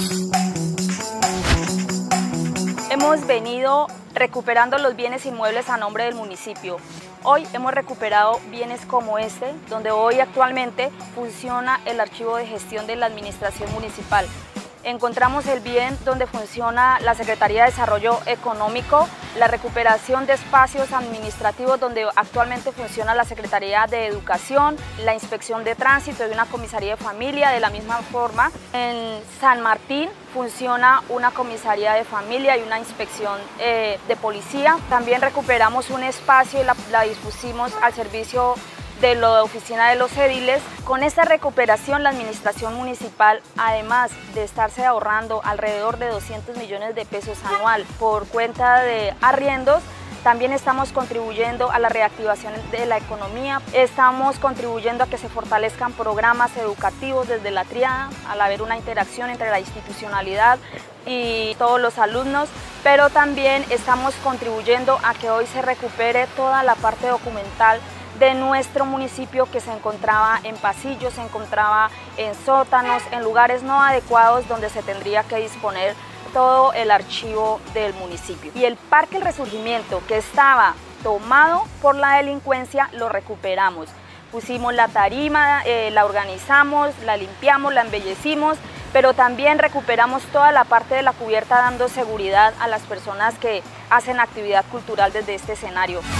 Hemos venido recuperando los bienes inmuebles a nombre del municipio. Hoy hemos recuperado bienes como este, donde hoy actualmente funciona el archivo de gestión de la administración municipal. Encontramos el bien donde funciona la Secretaría de Desarrollo Económico, la recuperación de espacios administrativos donde actualmente funciona la Secretaría de Educación, la Inspección de Tránsito y una comisaría de familia. De la misma forma, en San Martín funciona una comisaría de familia y una inspección de policía. También recuperamos un espacio y la dispusimos al servicio de la oficina de los ediles. Con esta recuperación, la administración municipal, además de estarse ahorrando alrededor de 200 millones de pesos anual por cuenta de arriendos, también estamos contribuyendo a la reactivación de la economía, estamos contribuyendo a que se fortalezcan programas educativos desde la triada, al haber una interacción entre la institucionalidad y todos los alumnos, pero también estamos contribuyendo a que hoy se recupere toda la parte documental de nuestro municipio, que se encontraba en pasillos, se encontraba en sótanos, en lugares no adecuados donde se tendría que disponer todo el archivo del municipio. Y el Parque El Resurgimiento, que estaba tomado por la delincuencia, lo recuperamos. Pusimos la tarima, la organizamos, la limpiamos, la embellecimos, pero también recuperamos toda la parte de la cubierta, dando seguridad a las personas que hacen actividad cultural desde este escenario.